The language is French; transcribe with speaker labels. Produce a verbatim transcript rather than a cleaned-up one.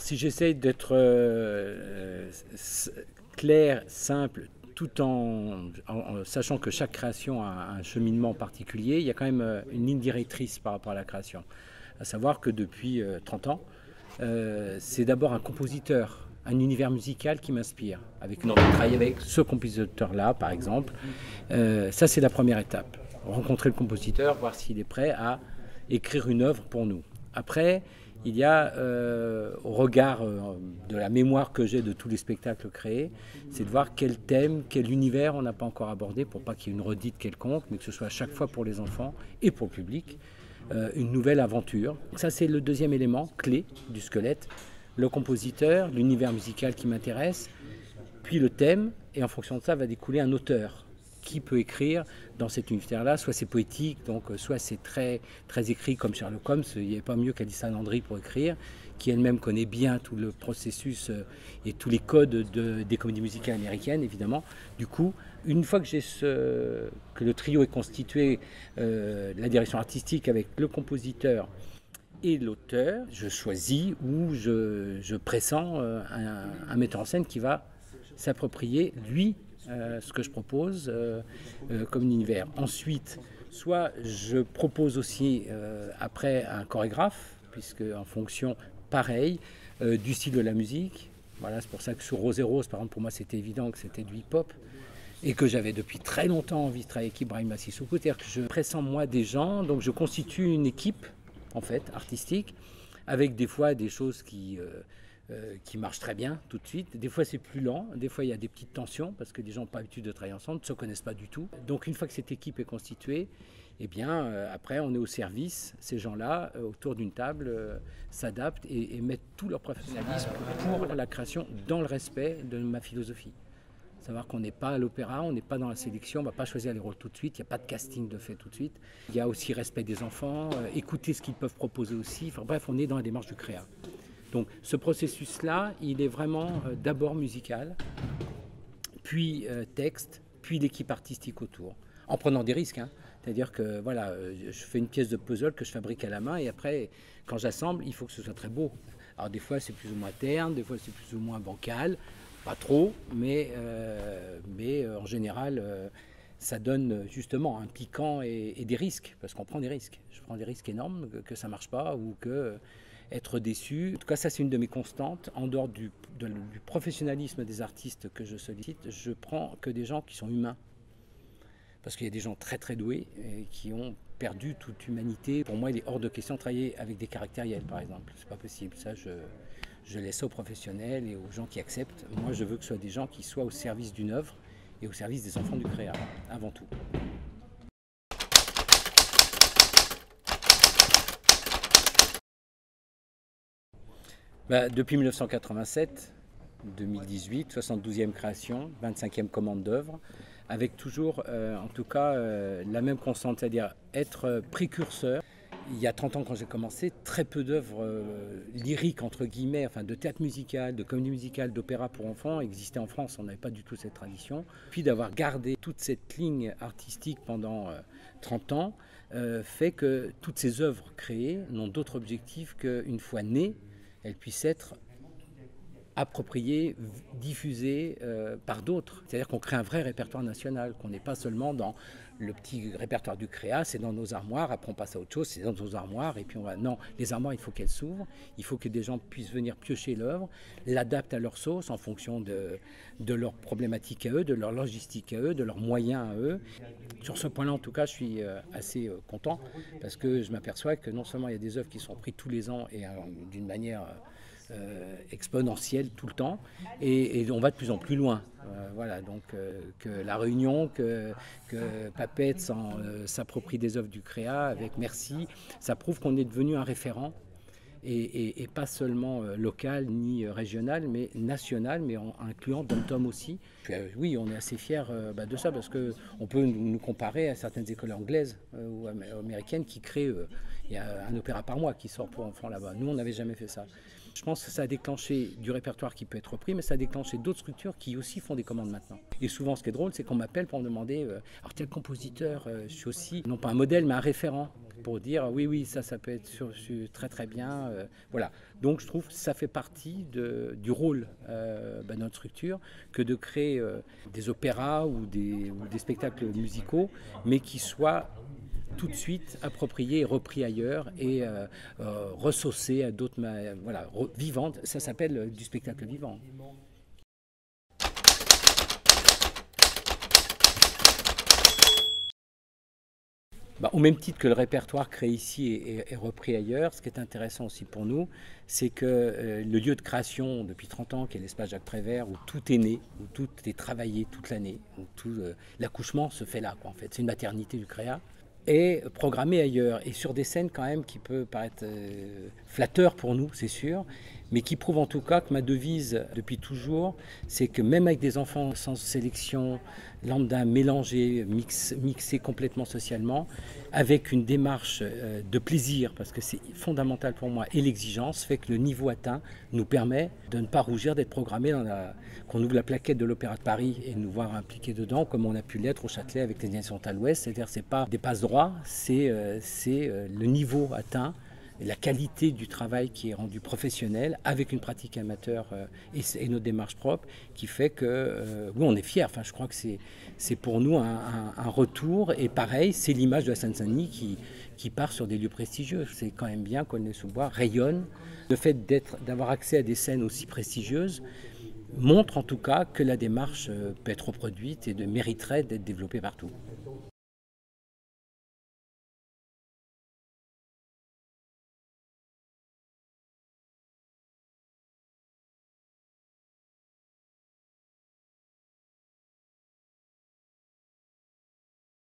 Speaker 1: Alors si j'essaye d'être euh, clair, simple, tout en, en, en sachant que chaque création a un cheminement particulier, il y a quand même une ligne directrice par rapport à la création. À savoir que depuis euh, trente ans, euh, c'est d'abord un compositeur, un univers musical qui m'inspire, avec une envie de travailler avec ce compositeur-là, par exemple. Euh, ça, c'est la première étape. Rencontrer le compositeur, voir s'il est prêt à écrire une œuvre pour nous. Après, il y a, euh, au regard euh, de la mémoire que j'ai de tous les spectacles créés, c'est de voir quel thème, quel univers on n'a pas encore abordé pour pas qu'il y ait une redite quelconque, mais que ce soit à chaque fois pour les enfants et pour le public, euh, une nouvelle aventure. Ça, c'est le deuxième élément clé du squelette. Le compositeur, l'univers musical qui m'intéresse, puis le thème, et en fonction de ça va découler un auteur qui peut écrire dans cet univers-là. Soit c'est poétique, donc soit c'est très, très écrit comme Sherlock Holmes. Il n'y avait pas mieux qu'Alissa Landry pour écrire, qui elle-même connaît bien tout le processus et tous les codes de, des comédies musicales américaines, évidemment. Du coup, une fois que, j'ai ce, que le trio est constitué, euh, la direction artistique avec le compositeur et l'auteur, je choisis ou je, je pressens un, un metteur en scène qui va s'approprier, lui, Euh, ce que je propose euh, euh, comme univers. Ensuite, soit je propose aussi euh, après un chorégraphe, puisque en fonction, pareil, euh, du style de la musique. Voilà, c'est pour ça que sur Rose et Rose, par exemple, pour moi, c'était évident que c'était du hip-hop et que j'avais depuis très longtemps envie de travailler avec Ibrahima Sissoko. C'est-à-dire que je pressens moi des gens, donc je constitue une équipe, en fait, artistique, avec des fois des choses qui... Euh, Euh, qui marche très bien tout de suite. Des fois c'est plus lent, des fois il y a des petites tensions parce que des gens n'ont pas l'habitude de travailler ensemble, ne se connaissent pas du tout. Donc une fois que cette équipe est constituée, eh bien euh, après on est au service, ces gens-là euh, autour d'une table euh, s'adaptent et, et mettent tout leur professionnalisme pour la création dans le respect de ma philosophie. Savoir qu'on n'est pas à l'opéra, on n'est pas dans la sélection, on ne va pas choisir les rôles tout de suite, il n'y a pas de casting de fait tout de suite. Il y a aussi respect des enfants, euh, écouter ce qu'ils peuvent proposer aussi, enfin bref, on est dans la démarche du créa. Donc ce processus-là, il est vraiment euh, d'abord musical, puis euh, texte, puis l'équipe artistique autour, en prenant des risques. Hein. C'est-à-dire que voilà, euh, je fais une pièce de puzzle que je fabrique à la main et après, quand j'assemble, il faut que ce soit très beau. Alors des fois c'est plus ou moins terne, des fois c'est plus ou moins bancal, pas trop, mais, euh, mais euh, en général, euh, ça donne justement un piquant et, et des risques, parce qu'on prend des risques. Je prends des risques énormes, que, que ça ne marche pas ou que... être déçu. En tout cas, ça c'est une de mes constantes. En dehors du, de, du professionnalisme des artistes que je sollicite, je prends que des gens qui sont humains. Parce qu'il y a des gens très très doués et qui ont perdu toute humanité. Pour moi, il est hors de question de travailler avec des caractériels, par exemple. C'est pas possible. Ça, je, je laisse ça aux professionnels et aux gens qui acceptent. Moi, je veux que ce soit des gens qui soient au service d'une œuvre et au service des enfants du créa, avant tout. Bah, depuis mille neuf cent quatre-vingt-sept, deux mille dix-huit, soixante-douzième création, vingt-cinquième commande d'œuvre, avec toujours, euh, en tout cas, euh, la même constante, c'est-à-dire être précurseur. Il y a trente ans, quand j'ai commencé, très peu d'œuvres euh, lyriques, entre guillemets, enfin de théâtre musical, de comédie musicale, d'opéra pour enfants existaient en France. On n'avait pas du tout cette tradition. Puis d'avoir gardé toute cette ligne artistique pendant euh, trente ans, euh, fait que toutes ces œuvres créées n'ont d'autre objectif qu'une fois nées, elles puissent être appropriées, diffusées euh, par d'autres. C'est-à-dire qu'on crée un vrai répertoire national, qu'on n'est pas seulement dans le petit répertoire du créa, c'est dans nos armoires, après on passe à autre chose, c'est dans nos armoires, et puis on va... Non, les armoires, il faut qu'elles s'ouvrent, il faut que des gens puissent venir piocher l'œuvre, l'adaptent à leur sauce en fonction de, de leurs problématiques à eux, de leur logistique à eux, de leurs moyens à eux. Sur ce point-là, en tout cas, je suis assez content, parce que je m'aperçois que non seulement il y a des œuvres qui sont prises tous les ans, et d'une manière... Euh, exponentielle tout le temps, et, et on va de plus en plus loin. Euh, voilà, donc euh, que La Réunion, que, que Papette euh, s'approprie des œuvres du créa avec Merci, ça prouve qu'on est devenu un référent, et, et, et pas seulement euh, local ni euh, régional, mais national, mais en incluant Dom-Tom aussi. Puis, euh, oui, on est assez fiers euh, bah, de ça, parce qu'on peut nous comparer à certaines écoles anglaises euh, ou américaines qui créent, euh, il y a un opéra par mois qui sort pour enfants là-bas. Nous, on n'avait jamais fait ça. Je pense que ça a déclenché du répertoire qui peut être repris, mais ça a déclenché d'autres structures qui aussi font des commandes maintenant. Et souvent, ce qui est drôle, c'est qu'on m'appelle pour me demander, euh, alors tel compositeur, euh, je suis aussi, non pas un modèle, mais un référent, pour dire oui, oui, ça, ça peut être sur, sur, très très bien. Euh, voilà. Donc je trouve que ça fait partie de, du rôle euh, bah, de notre structure que de créer euh, des opéras ou des, ou des spectacles musicaux, mais qui soient tout de suite approprié et repris ailleurs et euh, euh, ressaucé à d'autres, voilà, vivantes. Ça s'appelle du spectacle vivant. Bah, au même titre que le répertoire créé ici est, est, est repris ailleurs, ce qui est intéressant aussi pour nous, c'est que euh, le lieu de création depuis trente ans, qui est l'espace Jacques Prévert, où tout est né, où tout est travaillé toute l'année, où tout euh, l'accouchement se fait là, quoi, en fait. C'est une maternité du créa. Est programmé ailleurs et sur des scènes quand même qui peut paraître euh, flatteur pour nous, c'est sûr, mais qui prouve en tout cas que ma devise depuis toujours, c'est que même avec des enfants sans sélection, lambda mélangés, mix, mixés complètement socialement, avec une démarche euh, de plaisir, parce que c'est fondamental pour moi, et l'exigence fait que le niveau atteint nous permet de ne pas rougir d'être programmé dans la, qu'on ouvre la plaquette de l'Opéra de Paris et de nous voir impliqués dedans, comme on a pu l'être au Châtelet avec les Nations à l'Ouest, c'est-à-dire c'est pas des passe droits, c'est euh, euh, le niveau atteint, la qualité du travail qui est rendu professionnel avec une pratique amateur euh, et, et notre démarche propre qui fait que, euh, oui, on est fiers. Enfin, je crois que c'est pour nous un, un, un retour. Et pareil, c'est l'image de la Seine-Saint-Denis qui, qui part sur des lieux prestigieux. C'est quand même bien qu'Aulnay-sous-Bois rayonne. Le fait d'avoir accès à des scènes aussi prestigieuses montre en tout cas que la démarche peut être reproduite et de, mériterait d'être développée partout.